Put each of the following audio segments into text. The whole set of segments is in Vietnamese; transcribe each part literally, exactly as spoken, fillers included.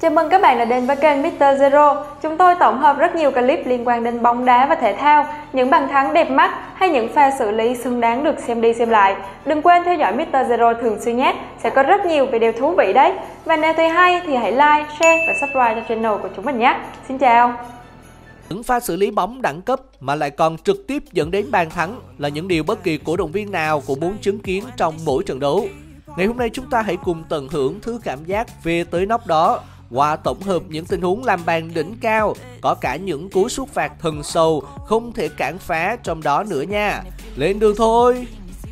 Chào mừng các bạn đã đến với kênh mít tơ Zero. Chúng tôi tổng hợp rất nhiều clip liên quan đến bóng đá và thể thao, những bàn thắng đẹp mắt hay những pha xử lý xứng đáng được xem đi xem lại. Đừng quên theo dõi mít tơ Zero thường xuyên nhé, sẽ có rất nhiều video thú vị đấy. Và nếu thấy hay thì hãy like, share và subscribe cho channel của chúng mình nhé. Xin chào. Những pha xử lý bóng đẳng cấp mà lại còn trực tiếp dẫn đến bàn thắng là những điều bất kỳ cổ động viên nào cũng muốn chứng kiến trong mỗi trận đấu. Ngày hôm nay chúng ta hãy cùng tận hưởng thứ cảm giác về tới nóc đó qua tổng hợp những tình huống làm bàn đỉnh cao, có cả những cú sút phạt thần sầu không thể cản phá trong đó nữa nha. Lên đường thôi!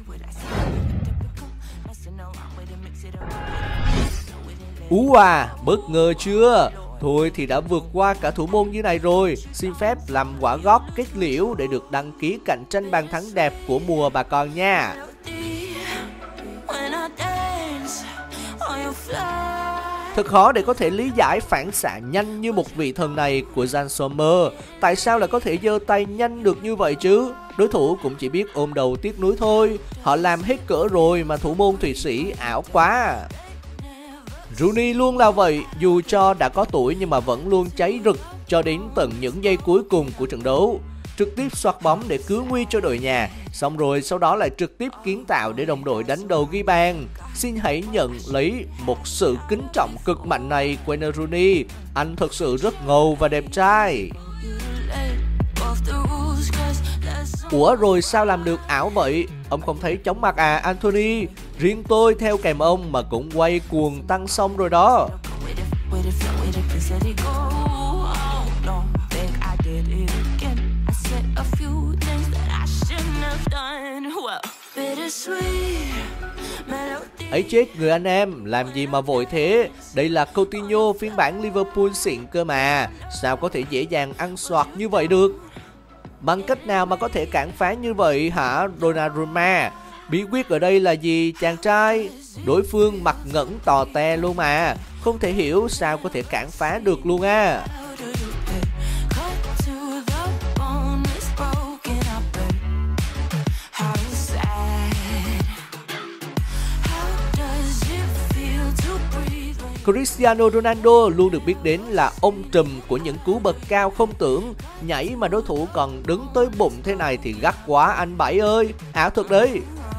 Ú à, bất ngờ chưa? Thôi thì đã vượt qua cả thủ môn như này rồi. Xin phép làm quả gót kết liễu để được đăng ký cạnh tranh bàn thắng đẹp của mùa bà con nha. Thật khó để có thể lý giải phản xạ nhanh như một vị thần này của Jan Sommer. Tại sao lại có thể giơ tay nhanh được như vậy chứ? Đối thủ cũng chỉ biết ôm đầu tiếc nuối thôi. Họ làm hết cỡ rồi mà thủ môn Thụy Sĩ ảo quá. Rooney luôn là vậy, dù cho đã có tuổi nhưng mà vẫn luôn cháy rực cho đến tận những giây cuối cùng của trận đấu. Trực tiếp xoạc bóng để cứu nguy cho đội nhà, xong rồi sau đó lại trực tiếp kiến tạo để đồng đội đánh đầu ghi bàn. Xin hãy nhận lấy một sự kính trọng cực mạnh này Wayne Rooney, anh thật sự rất ngầu và đẹp trai. Ủa rồi sao làm được ảo vậy? Ông không thấy chóng mặt à Anthony? Riêng tôi theo kèm ông mà cũng quay cuồng tăng xong rồi đó. Ấy chết người anh em, làm gì mà vội thế? Đây là Coutinho phiên bản Liverpool xịn cơ mà. Sao có thể dễ dàng ăn xoạc như vậy được? Bằng cách nào mà có thể cản phá như vậy hả Donnarumma? Bí quyết ở đây là gì chàng trai? Đối phương mặt ngẩn tò te luôn mà. Không thể hiểu sao có thể cản phá được luôn à. Cristiano Ronaldo luôn được biết đến là ông trùm của những cú bật cao không tưởng. Nhảy mà đối thủ còn đứng tới bụng thế này thì gắt quá anh Bảy ơi. Ảo thật đấy.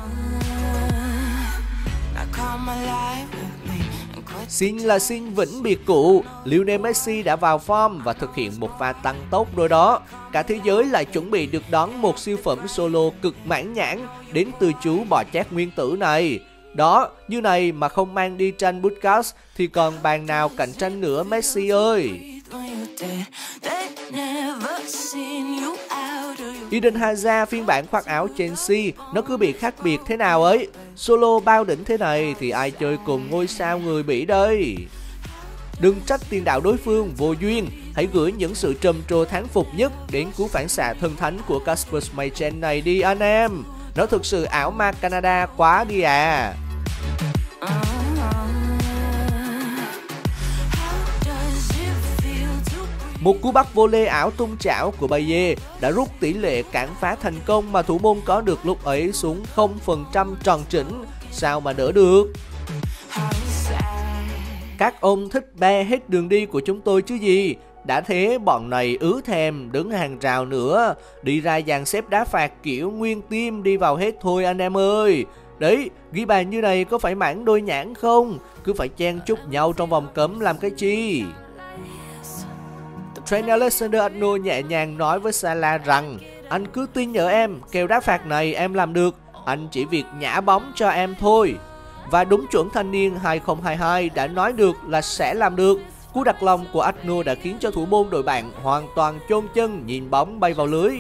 Xin là xin vĩnh biệt cụ, Lionel Messi đã vào form và thực hiện một pha tăng tốc rồi đó. Cả thế giới lại chuẩn bị được đón một siêu phẩm solo cực mãn nhãn đến từ chú bò chét nguyên tử này. Đó, như này mà không mang đi tranh Puskas thì còn bàn nào cạnh tranh nữa Messi ơi. Eden Hazard phiên bản khoác áo Chelsea nó cứ bị khác biệt thế nào ấy. Solo bao đỉnh thế này thì ai chơi cùng ngôi sao người Bỉ đây. Đừng trách tiền đạo đối phương vô duyên. Hãy gửi những sự trầm trồ thán phục nhất đến cú phản xạ thần thánh của Kasper Schmeichel này đi anh em. Nó thực sự ảo ma Canada quá đi à. Một cú bắt volley ảo tung chảo của Baye đã rút tỷ lệ cản phá thành công mà thủ môn có được lúc ấy xuống không phần trăm tròn chỉnh. Sao mà đỡ được? Các ông thích be hết đường đi của chúng tôi chứ gì. Đã thế bọn này ứ thèm đứng hàng rào nữa. Đi ra dàn xếp đá phạt kiểu nguyên team đi vào hết thôi anh em ơi. Đấy, ghi bàn như này có phải mảng đôi nhãn không? Cứ phải chen chúc nhau trong vòng cấm làm cái chi? Trent Alexander-Arnold nhẹ nhàng nói với Salah rằng anh cứ tin ở em, kèo đá phạt này em làm được. Anh chỉ việc nhả bóng cho em thôi. Và đúng chuẩn thanh niên hai không hai hai đã nói được là sẽ làm được. Cú đặt lòng của Arnold đã khiến cho thủ môn đội bạn hoàn toàn chôn chân nhìn bóng bay vào lưới.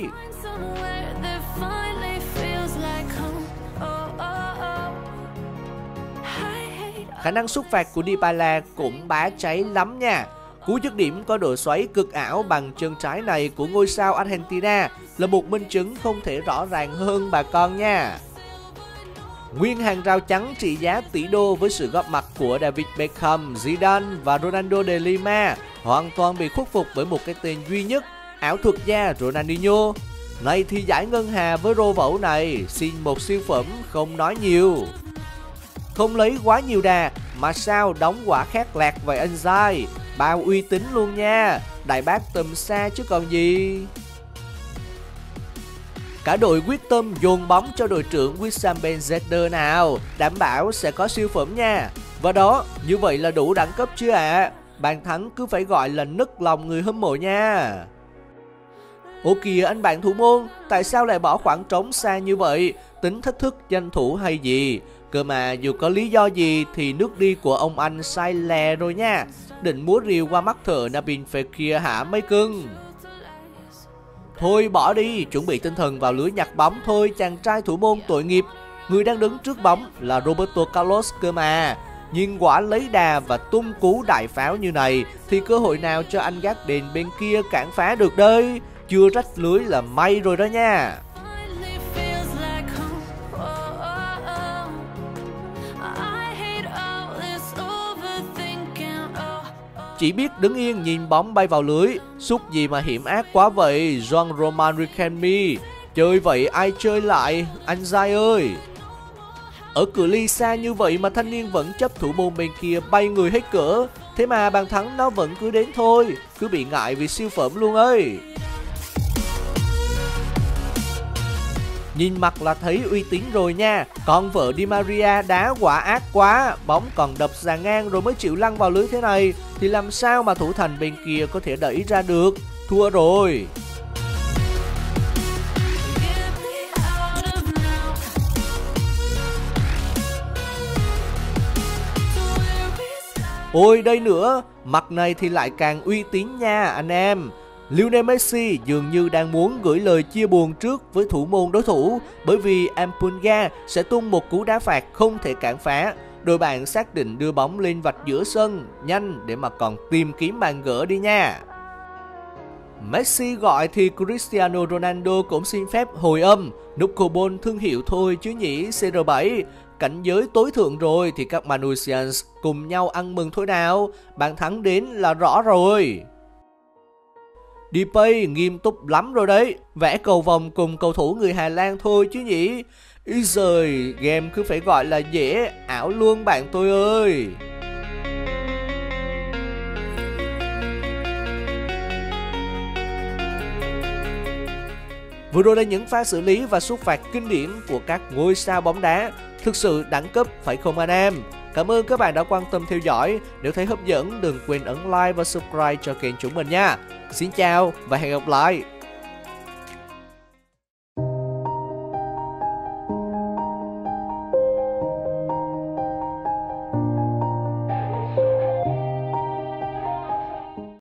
Khả năng sút phạt của Dybala cũng bá cháy lắm nha. Cú dứt điểm có độ xoáy cực ảo bằng chân trái này của ngôi sao Argentina là một minh chứng không thể rõ ràng hơn bà con nha. Nguyên hàng rào trắng trị giá tỷ đô với sự góp mặt của David Beckham, Zidane và Ronaldo de Lima hoàn toàn bị khuất phục bởi một cái tên duy nhất, ảo thuật gia Ronaldinho. Này thì giải ngân hà với rô vẩu này, xin một siêu phẩm không nói nhiều. Không lấy quá nhiều đà mà sao đóng quả khác lạc vậy anh dai. bao uy tín luôn nha. Đại bác tầm xa chứ còn gì. Cả đội quyết tâm dồn bóng cho đội trưởng Wissam Ben Yedder nào, đảm bảo sẽ có siêu phẩm nha. Và đó, như vậy là đủ đẳng cấp chưa ạ? À? Bàn thắng cứ phải gọi là nức lòng người hâm mộ nha. Ủa kìa anh bạn thủ môn, tại sao lại bỏ khoảng trống xa như vậy? Tính thách thức danh thủ hay gì? Cơ mà dù có lý do gì thì nước đi của ông anh sai lè rồi nha. Định múa rìu qua mắt thợ Nabil Fekir hả mấy cưng? Thôi bỏ đi, chuẩn bị tinh thần vào lưới nhặt bóng thôi chàng trai thủ môn tội nghiệp. Người đang đứng trước bóng là Roberto Carlos cơ mà. Nhưng quả lấy đà và tung cú đại pháo như này thì cơ hội nào cho anh gác đền bên kia cản phá được đây? Chưa rách lưới là may rồi đó nha. Chỉ biết đứng yên nhìn bóng bay vào lưới. Xúc gì mà hiểm ác quá vậy Jean Roman Riquelme. Chơi vậy ai chơi lại anh Giai ơi. Ở cự ly xa như vậy mà thanh niên vẫn chấp thủ môn bên kia bay người hết cỡ. Thế mà bàn thắng nó vẫn cứ đến thôi. Cứ bị ngại vì siêu phẩm luôn ơi. Nhìn mặt là thấy uy tín rồi nha. Còn vợ Di Maria đá quả ác quá. Bóng còn đập ra ngang rồi mới chịu lăn vào lưới thế này. Thì làm sao mà thủ thành bên kia có thể đẩy ra được. Thua rồi. Ôi đây nữa. Mặt này thì lại càng uy tín nha anh em. Lionel Messi dường như đang muốn gửi lời chia buồn trước với thủ môn đối thủ bởi vì Ampunga sẽ tung một cú đá phạt không thể cản phá. Đội bạn xác định đưa bóng lên vạch giữa sân nhanh để mà còn tìm kiếm bàn gỡ đi nha. Messi gọi thì Cristiano Ronaldo cũng xin phép hồi âm. Nút carbon thương hiệu thôi chứ nhỉ xê rờ bảy. Cảnh giới tối thượng rồi thì các Manusians cùng nhau ăn mừng thôi nào. Bàn thắng đến là rõ rồi. Depay nghiêm túc lắm rồi đấy. Vẽ cầu vòng cùng cầu thủ người Hà Lan thôi chứ nhỉ. Ý giời, game cứ phải gọi là dễ, ảo luôn bạn tôi ơi. Vừa rồi là những pha xử lý và sút phạt kinh điển của các ngôi sao bóng đá. Thực sự đẳng cấp phải không anh em? Cảm ơn các bạn đã quan tâm theo dõi. Nếu thấy hấp dẫn đừng quên ấn like và subscribe cho kênh chúng mình nha. Xin chào và hẹn gặp lại.